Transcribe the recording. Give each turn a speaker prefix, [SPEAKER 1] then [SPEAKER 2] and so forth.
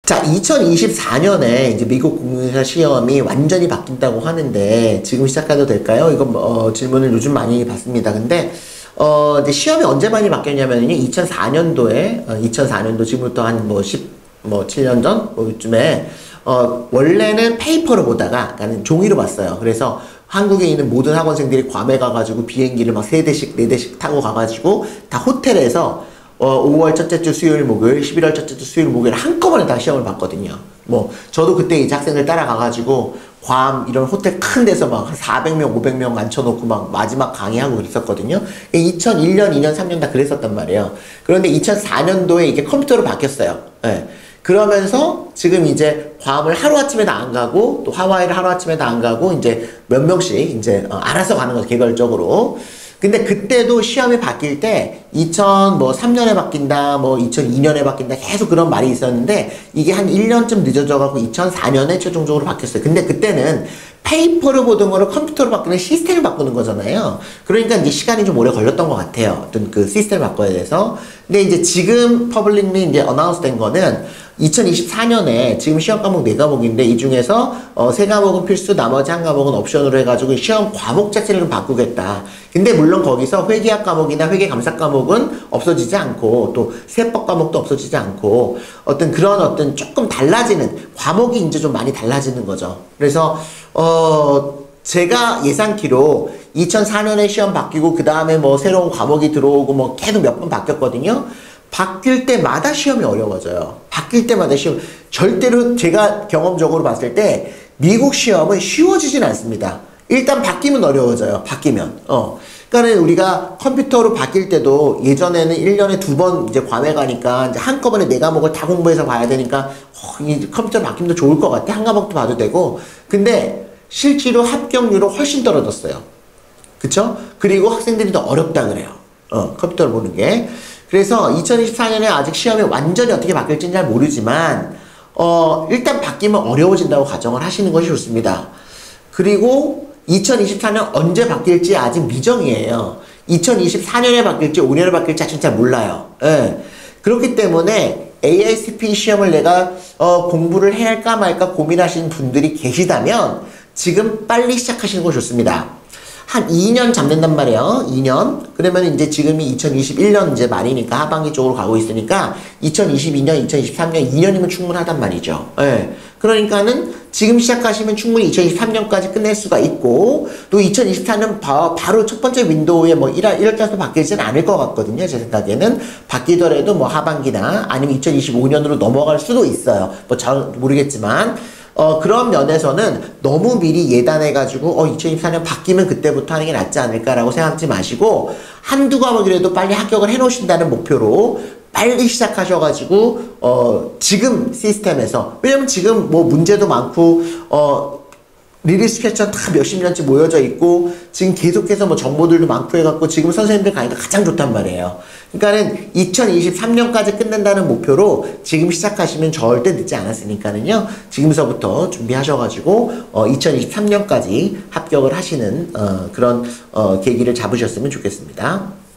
[SPEAKER 1] 자, 2024년에 이제 미국 공인중개사 시험이 완전히 바뀐다고 하는데 지금 시작해도 될까요? 이거 질문을 요즘 많이 받습니다. 근데 이제 시험이 언제 많이 바뀌었냐면요. 2004년도 지금부터 한 7년 전 요즘에 원래는 페이퍼로 보다가 나는 종이로 봤어요. 그래서 한국에 있는 모든 학원생들이 괌에 가가지고 비행기를 막 3대씩 4대씩 타고 가가지고 다 호텔에서 5월 첫째 주 수요일 목요일, 11월 첫째 주 수요일 목요일 한꺼번에 다 시험을 봤거든요. 저도 그때 이제 학생들 따라가가지고 괌 이런 호텔 큰 데서 막 한 400명, 500명 앉혀놓고 막 마지막 강의하고 그랬었거든요. 2001년, 2년, 3년 다 그랬었단 말이에요. 그런데 2004년도에 이게 컴퓨터로 바뀌었어요. 네. 그러면서 지금 이제 괌을 하루아침에 다 안 가고 또 하와이를 하루아침에 다 안 가고 이제 몇 명씩 이제 알아서 가는 거죠. 개별적으로. 근데 그때도 시험이 바뀔 때 2003년에 바뀐다, 2002년에 바뀐다 계속 그런 말이 있었는데 이게 한 1년쯤 늦어져가지고 2004년에 최종적으로 바뀌었어요. 근데 그때는 페이퍼로 보던 거를 컴퓨터로 바꾸는 시스템을 바꾸는 거잖아요. 그러니까 이제 시간이 좀 오래 걸렸던 것 같아요. 어떤 그 시스템을 바꿔야 돼서. 근데 이제 지금 퍼블릭리 이제 어나운스 된 거는 2024년에 지금 시험 과목 4과목인데 이 중에서 3과목은 필수, 나머지 1과목은 옵션으로 해가지고 시험 과목 자체를 좀 바꾸겠다. 근데 물론 거기서 회계학 과목이나 회계감사 과목은 없어지지 않고 또 세법 과목도 없어지지 않고 그런 조금 달라지는 과목이 이제 좀 많이 달라지는 거죠. 그래서 제가 예상키로 2004년에 시험 바뀌고 그 다음에 새로운 과목이 들어오고 계속 몇 번 바뀌었거든요. 바뀔 때마다 시험이 어려워져요. 바뀔 때마다 시험. 절대로 제가 경험적으로 봤을 때 미국 시험은 쉬워지진 않습니다. 일단 바뀌면 어려워져요. 바뀌면. 그러니까 우리가 컴퓨터로 바뀔 때도 예전에는 1년에 2번 이제 괌에 가니까 이제 한꺼번에 4과목을 다 공부해서 봐야 되니까 이 컴퓨터로 바뀌면 더 좋을 것 같아. 한 과목도 봐도 되고. 근데 실제로 합격률은 훨씬 떨어졌어요. 그쵸? 그리고 학생들이 더 어렵다 그래요. 컴퓨터로 보는 게. 그래서 2024년에 아직 시험이 완전히 어떻게 바뀔지는 잘 모르지만 일단 바뀌면 어려워진다고 가정을 하시는 것이 좋습니다. 그리고 2024년 언제 바뀔지 아직 미정이에요. 2024년에 바뀔지 5년에 바뀔지 아직 잘 몰라요. 예. 그렇기 때문에 AICP 시험을 내가 공부를 해야 할까 말까 고민하시는 분들이 계시다면 지금 빨리 시작하시는 거 좋습니다. 한 2년 잡는단 말이에요. 2년. 그러면 이제 지금이 2021년 이제 말이니까 하반기 쪽으로 가고 있으니까 2022년, 2023년 2년이면 충분하단 말이죠. 예. 그러니까는 지금 시작하시면 충분히 2023년까지 끝낼 수가 있고 또 2024년 바로 첫 번째 윈도우에 1월달부터 바뀌지는 않을 것 같거든요. 제 생각에는. 바뀌더라도 하반기나 아니면 2025년으로 넘어갈 수도 있어요. 잘 모르겠지만. 그런 면에서는 너무 미리 예단해가지고 2024년 바뀌면 그때부터 하는 게 낫지 않을까라고 생각하지 마시고 한두 과목이라도 빨리 합격을 해놓으신다는 목표로 빨리 시작하셔가지고 지금 시스템에서 왜냐면 지금 문제도 많고 리리스 퀘스천 다 몇십 년째 모여져 있고 지금 계속해서 정보들도 많고 해갖고 지금 선생님들 강의가 가장 좋단 말이에요. 그러니까는 2023년까지 끝낸다는 목표로 지금 시작하시면 절대 늦지 않았으니까는요. 지금서부터 준비하셔가지고 2023년까지 합격을 하시는 그런 계기를 잡으셨으면 좋겠습니다.